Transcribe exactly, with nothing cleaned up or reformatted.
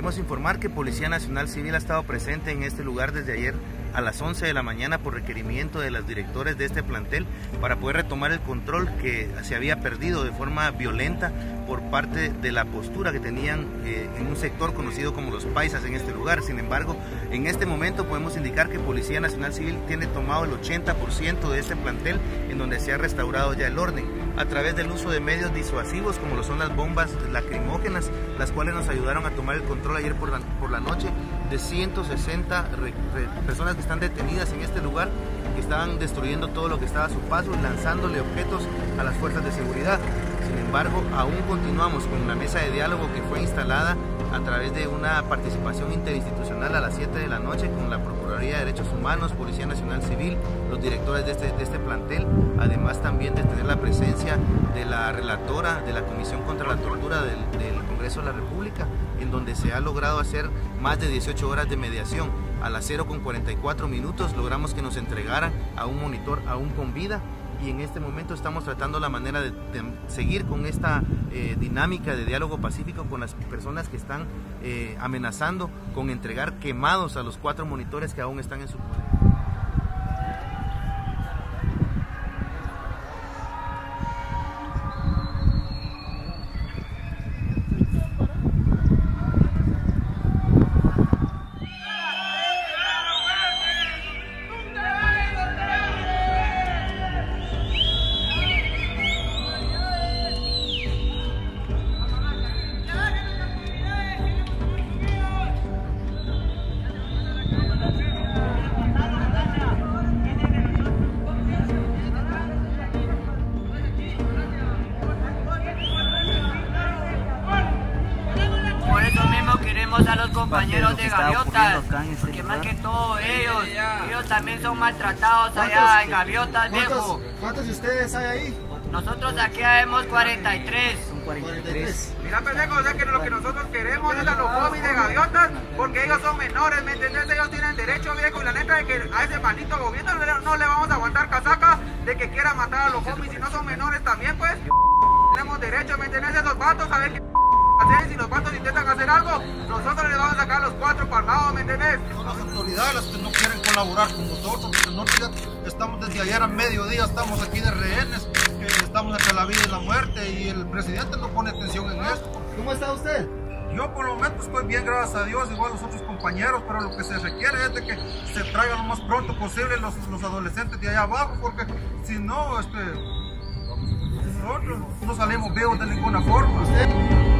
queremos informar que Policía Nacional Civil ha estado presente en este lugar desde ayer a las once de la mañana por requerimiento de los directores de este plantel para poder retomar el control que se había perdido de forma violenta por parte de la postura que tenían eh, en un sector conocido como los paisas en este lugar. Sin embargo, en este momento podemos indicar que Policía Nacional Civil tiene tomado el ochenta por ciento de este plantel, en donde se ha restaurado ya el orden a través del uso de medios disuasivos como lo son las bombas lacrimógenas, las cuales nos ayudaron a tomar el control ayer por la, por la noche de ciento sesenta re, re, personas que están detenidas en este lugar, que estaban destruyendo todo lo que estaba a su paso y lanzándole objetos a las fuerzas de seguridad. Sin embargo, aún continuamos con la mesa de diálogo que fue instalada a través de una participación interinstitucional a las siete de la noche con la Procuraduría de Derechos Humanos, Policía Nacional Civil, los directores de este, de este plantel, además también de tener la presencia de la relatora de la Comisión contra la Tortura del, del Congreso de la República, en donde se ha logrado hacer más de dieciocho horas de mediación. A las cero con cuarenta y cuatro minutos logramos que nos entregaran a un monitor aún con vida, y en este momento estamos tratando la manera de, de seguir con esta eh, dinámica de diálogo pacífico con las personas que están eh, amenazando con entregar quemados a los cuatro monitores que aún están en su poder. A los compañeros de Gaviotas, porque más que todo ellos, ellos también son maltratados allá en Gaviotas, viejo. ¿Cuántos de ustedes hay ahí? Nosotros aquí vemos cuarenta y tres. Son cuarenta y tres. Mira, pendejo, o sea que lo que nosotros queremos es a los homies de Gaviotas, porque ellos son menores, ¿me entendés? Ellos tienen derecho, viejo, y la neta de que a ese maldito gobierno no le vamos a aguantar casaca de que quiera matar a los homies, si no son menores también, pues. Tenemos derecho, ¿me entendés? Esos vatos a ver qué hacer, si los vatos intentan hacer algo, nosotros les vamos a sacar los cuatro palmados, ¿me entendés? Son las autoridades las que no quieren colaborar con nosotros, porque nosotros ya estamos desde ayer a mediodía, estamos aquí de rehenes, que estamos entre la vida y la muerte, y el presidente no pone atención en esto. ¿Cómo está usted? Yo por el momento estoy bien, gracias a Dios, igual los otros compañeros, pero lo que se requiere es de que se traigan lo más pronto posible los, los adolescentes de allá abajo, porque si no, este, nosotros no salimos vivos de ninguna forma. ¿Usted?